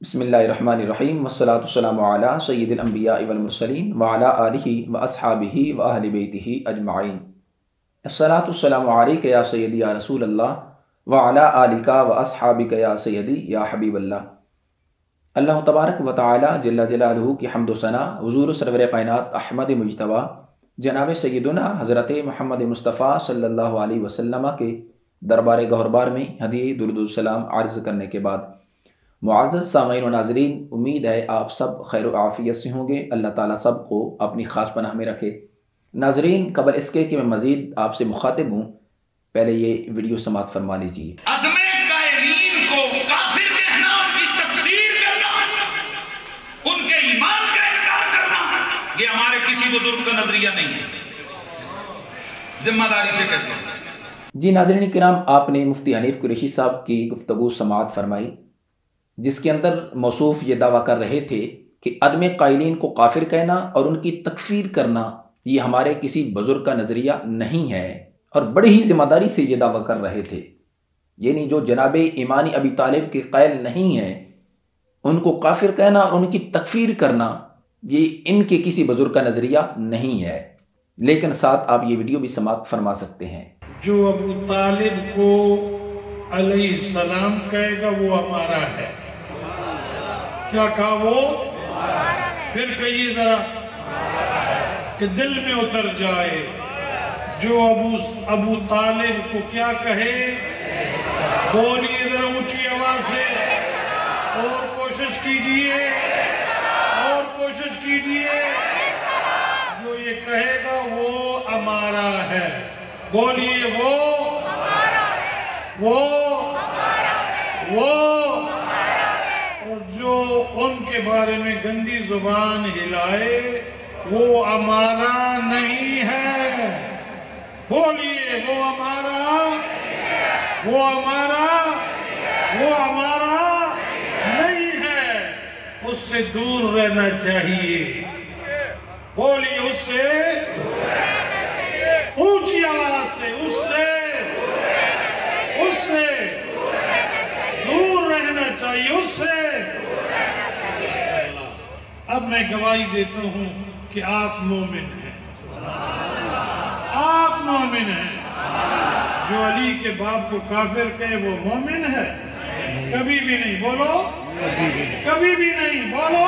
بسم اللہ الرحمن الرحیم والصلاة والسلام علی سید الانبیاء والمرسلین وعلی آلہ واصحابہ واہل بیتہ اجمعین۔ الصلاة والسلام علیک یا سیدی یا رسول اللہ وعلی آلک واصحابک یا سیدی یا حبیب اللہ۔ اللہ تبارک و تعالی جل جلالہ کی حمد و ثنا حضور سرور کائنات احمد مجتبی جناب سیدنا حضرت محمد مصطفیٰ صلی اللہ علیہ وسلم کے دربار گہربار میں ہدیہ درود و سلام عرض کرنے کے بعد معزز سامعین و ناظرین، امید ہے آپ سب خیر و عافیت سے ہوں گے۔ اللہ تعالیٰ سب کو اپنی خاص پناہ میں رکھے۔ ناظرین، قبل اس کے کہ میں مزید آپ سے مخاطب ہوں، پہلے یہ ویڈیو سماعت فرما لیجیے۔ عدم قائلین کو کافر کہنا، ان کی تکفیر کرنا، ان کے ایمان کا انکار کرنا، یہ ہمارے کسی بزرگ کا نظریہ نہیں ہے، ذمہ داری سے کہتے ہیں۔ جی ناظرین کرام، آپ نے مفتی حنیف قریشی صاحب کی گفتگو سماعت فرمائی، جس کے اندر موصوف یہ دعویٰ کر رہے تھے کہ عدم قائلین کو کافر کہنا اور ان کی تکفیر کرنا یہ ہمارے کسی بزرگ کا نظریہ نہیں ہے، اور بڑی ہی ذمہ داری سے یہ دعویٰ کر رہے تھے۔ یعنی جو جناب امام ابی طالب کے قائل نہیں ہیں، ان کو کافر کہنا اور ان کی تکفیر کرنا یہ ان کے کسی بزرگ کا نظریہ نہیں ہے۔ لیکن ساتھ آپ یہ ویڈیو بھی سماعت فرما سکتے ہیں۔ جو ابو طالب کو علیہ السلام کہے گا وہ ہمارا ہے۔ کیا کہا وہ؟ پھر کہیے ذرا کہ دل میں اتر جائے۔ جو ابو طالب کو کیا کہے؟ بولیے ذرا اونچی آواز سے، اور کوشش کیجئے، اور کوشش کیجئے۔ جو یہ کہے گا وہ ہمارا ہے۔ بولیے وہ اور جو ان کے بارے میں گندی زبان ہلائے وہ ہمارا نہیں ہے۔ بولیے وہ ہمارا نہیں ہے۔ اس سے دور رہنا چاہیے۔ بولیے اس سے اونچی آواز سے، اس سے دور رہنا چاہیے، اس سے۔ اب میں گواہی دیتا ہوں کہ آپ مومن ہیں، آپ مومن ہیں۔ جو علی کے باپ کو کافر کہے وہ مومن ہے؟ کبھی بھی نہیں۔ بولو، کبھی بھی نہیں۔ بولو۔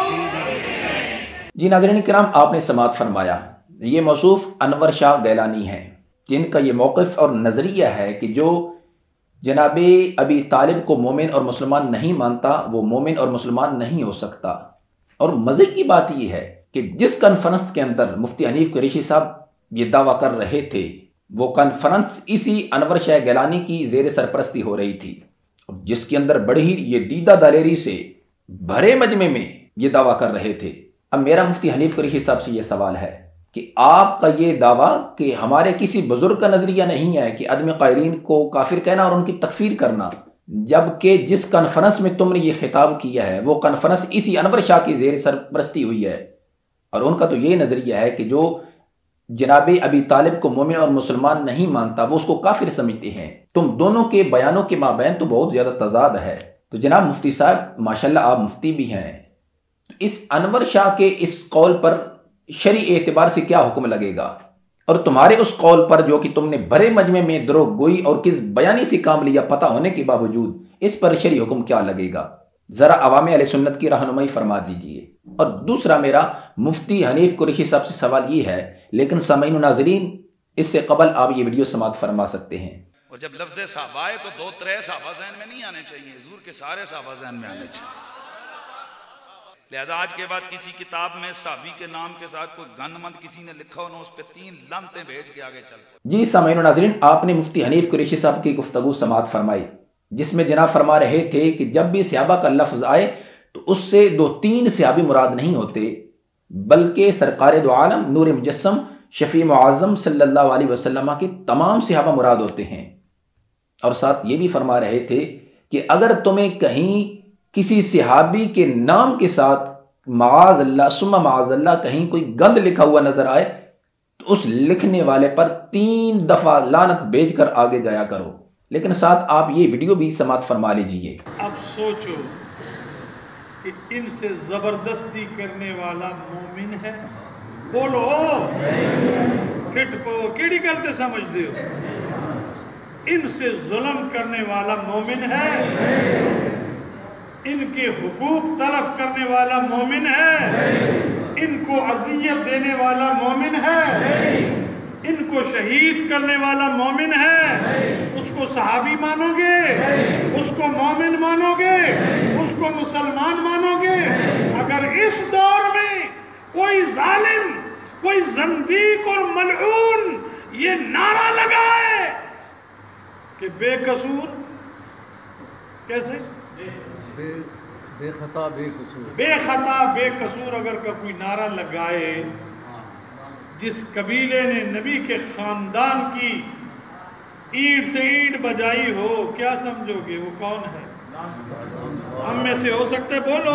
جی ناظرین کرام، آپ نے سماعت فرمایا، یہ موصوف انور شاہ گیلانی ہیں، جن کا یہ موقف اور نظریہ ہے کہ جو جناب ابی طالب کو مومن اور مسلمان نہیں مانتا وہ مومن اور مسلمان نہیں ہو سکتا۔ اور مزے کی بات یہ ہے کہ جس کانفرنس کے اندر مفتی حنیف قریشی صاحب یہ دعویٰ کر رہے تھے، وہ کانفرنس اسی انور شاہ گیلانی کی زیر سرپرستی ہو رہی تھی، جس کے اندر بڑی ہی یہ دیدہ دلیری سے بھرے مجمع میں یہ دعویٰ کر رہے تھے۔ اب میرا مفتی حنیف قریشی صاحب سے یہ سوال ہے کہ آپ کا یہ دعویٰ کہ ہمارے کسی بزرگ کا نظریہ نہیں ہے کہ عدم قائلین کو کافر کہنا اور ان کی تکفیر کرنا، جبکہ جس کانفرنس میں تم نے یہ خطاب کیا ہے وہ کانفرنس اسی انور شاہ کی زیر سرپرستی ہوئی ہے، اور ان کا تو یہ نظریہ ہے کہ جو جناب ابی طالب کو مومن اور مسلمان نہیں مانتا وہ اس کو کافر سمجھتے ہیں۔ تم دونوں کے بیانوں کے مابین تو بہت زیادہ تضاد ہے۔ تو جناب مفتی صاحب، ماشاءاللہ آپ مفتی بھی ہیں، اس انور شاہ کے اس قول پر شرعی اعتبار سے کیا حکم لگے گا؟ اور تمہارے اس قول پر جو کہ تم نے بڑے مجمع میں دروغ گوئی اور کس بیانی سے کام لیا پتہ ہونے کے باوجود، اس پر شرعی حکم کیا لگے گا؟ ذرا عوام اہل سنت کی رہنمائی فرما دیجئے۔ اور دوسرا میرا مفتی حنیف قریشی صاحب سے سوال یہ ہے، لیکن سامعین و ناظرین اس سے قبل آپ یہ ویڈیو سماعت فرما سکتے ہیں۔ اور جب لفظ صحابہ ہے تو دو ترے صحابہ ذہن میں نہیں آنے چاہیے، حضور کے سارے صحابہ ذہن میں آنے چاہیے۔ لہذا آج کے بعد کسی کتاب میں صحابی کے نام کے ساتھ کوئی گن مند کسی نے لکھا ہونا، اس پہ 3 لعنتیں بھیج کے آگے چلتے۔ جی سامعین و ناظرین، آپ نے مفتی حنیف قریشی صاحب کی گفتگو سماعت فرمائی، جس میں جناب فرما رہے تھے کہ جب بھی صحابہ کا لفظ آئے تو اس سے 2-3 صحابی مراد نہیں ہوتے، بلکہ سرکار دو عالم نور مجسم شفیع معظم صلی اللہ علیہ وسلم کے تمام صحابہ مراد ہوتے ہیں۔ اور ساتھ یہ بھی فرما رہے تھے کہ اگر تمہیں کہیں کسی صحابی کے نام کے ساتھ معاذ اللہ ثم معاذ اللہ کہیں کوئی گند لکھا ہوا نظر آئے تو اس لکھنے والے پر 3 دفعہ لعنت بھیج کر آگے جایا کرو۔ لیکن ساتھ آپ یہ ویڈیو بھی سماعت فرما لیجئے۔ اب سوچو کہ ان سے زبردستی کرنے والا مومن ہے؟ بولو کٹ پو کیڑی گلتے سمجھتے ہو؟ ان سے ظلم کرنے والا مومن ہے؟ ان کے حقوق تلف کرنے والا مومن ہے؟ ان کو اذیت دینے والا مومن ہے؟ ان کو شہید کرنے والا مومن ہے؟ اس کو صحابی مانو گے؟ اس کو مومن مانو گے؟ اس کو مسلمان مانو گے؟ اگر اس دور میں کوئی ظالم، کوئی زندیق اور ملعون یہ نعرہ لگائے کہ بے قصور، کیسے؟ بے خطا بے قصور، بے خطا بے قصور اگر کا کوئی نعرہ لگائے، جس قبیلے نے نبی کے خاندان کی اینٹ سے اینٹ بجائی ہو، کیا سمجھو گے وہ کون ہے؟ ہم میں سے ہو سکتے؟ بولو۔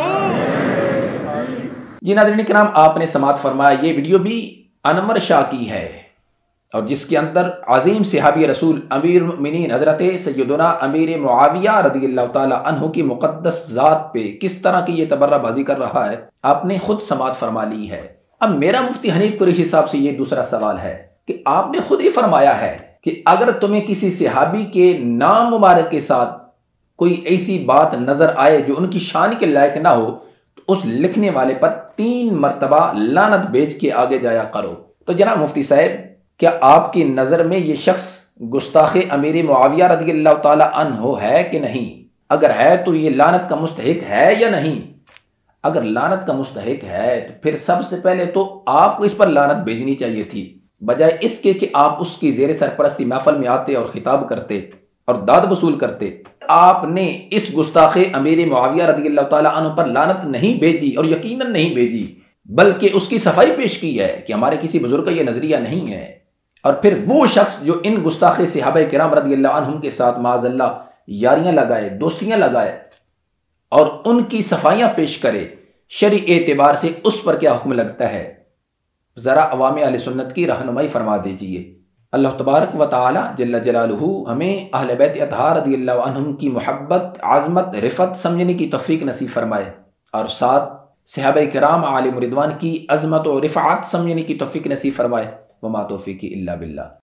جی ناظرین کرام، آپ نے سماعت فرمایا یہ ویڈیو بھی انور شاہ کی ہے، اور جس کے اندر عظیم صحابی رسول امیر المؤمنین حضرت سیدنا امیر معاویہ رضی اللہ تعالی عنہ کی مقدس ذات پہ کس طرح کی یہ تبرہ بازی کر رہا ہے، آپ نے خود سماعت فرما لی ہے۔ اب میرا مفتی حنیف قریشی صاحب سے یہ دوسرا سوال ہے کہ آپ نے خود ہی فرمایا ہے کہ اگر تمہیں کسی صحابی کے نام مبارک کے ساتھ کوئی ایسی بات نظر آئے جو ان کی شان کے لائق نہ ہو تو اس لکھنے والے پر 3 مرتبہ لعنت بھیج کے آگے جایا کرو۔ تو جناب مفتی صاحب، کیا آپ کی نظر میں یہ شخص گستاخ امیر معاویہ رضی اللہ تعالی عنہ ہے کہ نہیں؟ اگر ہے تو یہ لعنت کا مستحق ہے یا نہیں؟ اگر لعنت کا مستحق ہے تو پھر سب سے پہلے تو آپ کو اس پر لعنت بھیجنی چاہیے تھی، بجائے اس کے کہ آپ اس کی زیر سرپرستی محفل میں آتے اور خطاب کرتے اور داد وصول کرتے۔ آپ نے اس گستاخ امیر معاویہ رضی اللہ تعالی عنہ پر لعنت نہیں بھیجی، اور یقیناً نہیں بھیجی، بلکہ اس کی صفائی پیش کی ہے کہ ہمارے کسی بزرگ کا یہ نظریہ نہیں ہے۔ اور پھر وہ شخص جو ان گستاخ صحابہ کرام رضی اللہ عنہم کے ساتھ معاذ اللہ یاریاں لگائے، دوستیاں لگائے اور ان کی صفائیاں پیش کرے، شرعی اعتبار سے اس پر کیا حکم لگتا ہے؟ ذرا عوام اہل سنت کی رہنمائی فرما دیجئے۔ اللہ تبارک و تعالی جل جلالہ ہمیں اہل بیت اطہار رضی اللہ عنہم کی محبت، عظمت، رفعت سمجھنے کی توفیق نصیب فرمائے، اور ساتھ صحابہ کرام علیہم رضوان کی عظمت و رفعت سمجھنے کی توفیق نصیب فرمائے۔ وما توفیقی الا باللہ۔